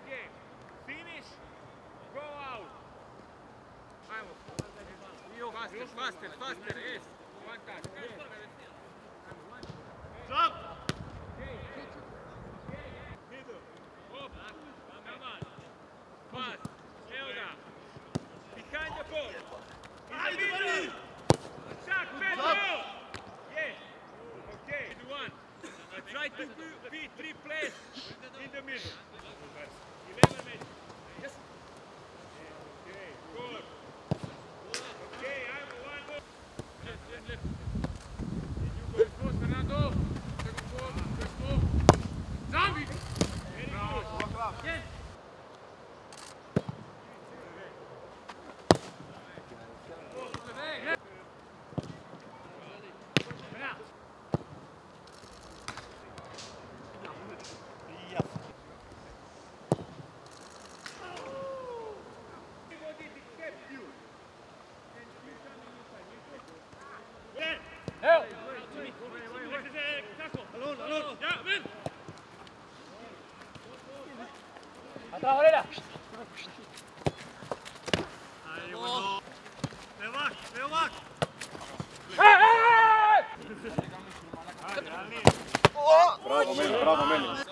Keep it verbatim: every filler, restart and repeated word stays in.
game. Finish, go out. Ajmo. Faster, faster, faster, yes. One touch. Stop! Middle. Up. Come on. Fast. Evo ga. Behind the ball. In the middle. Shot, Pedro! Yeah. Okay, one. Uh, try to be three players in the middle. eleven minutes. Yes. Okay, good. Okay, I'm one more. Left, left, left. You go first, Fernando. Second ball, first ball. Zombie! Very good. Yes. Help! Atrás, Varela! Ahí, bueno. Veo back, veo back. ¡Eh, eh, eh! Bravo, Meli, bravo, Meli.